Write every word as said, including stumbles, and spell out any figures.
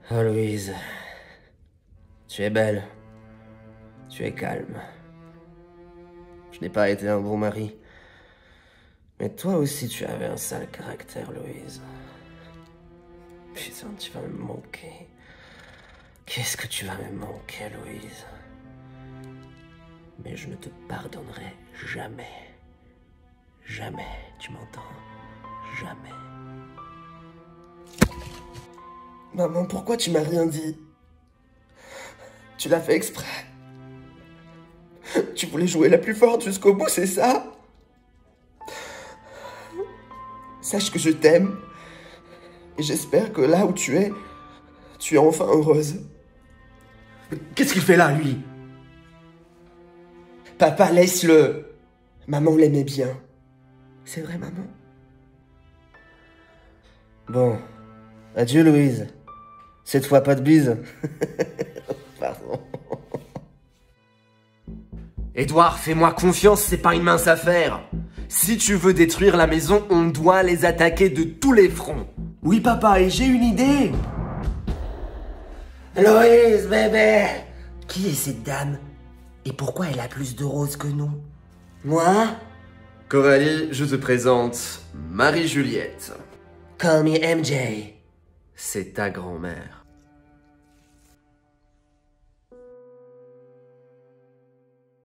Oh Louise, tu es belle, tu es calme. Je n'ai pas été un bon mari. Mais toi aussi tu avais un sale caractère, Louise. Putain, tu vas me manquer. Qu'est-ce que tu vas me manquer, Louise? Mais je ne te pardonnerai jamais. Jamais, tu m'entends? Jamais. Maman, pourquoi tu m'as rien dit? Tu l'as fait exprès. Tu voulais jouer la plus forte jusqu'au bout, c'est ça? Sache que je t'aime. Et j'espère que là où tu es, tu es enfin heureuse. Qu'est-ce qu'il fait là, lui? Papa, laisse-le. Maman l'aimait bien. C'est vrai, maman? Bon. Adieu, Louise. Cette fois, pas de bise. Pardon. Édouard, fais-moi confiance, c'est pas une mince affaire. Si tu veux détruire la maison, on doit les attaquer de tous les fronts. Oui, papa, et j'ai une idée. Louise, bébé. Qui est cette dame? Et pourquoi elle a plus de roses que nous? Moi? Coralie, je te présente Marie-Juliette. Call me M J. C'est ta grand-mère.